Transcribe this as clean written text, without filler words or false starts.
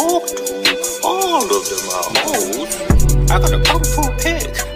talk to. All of them are hoes. I got a powerful pick.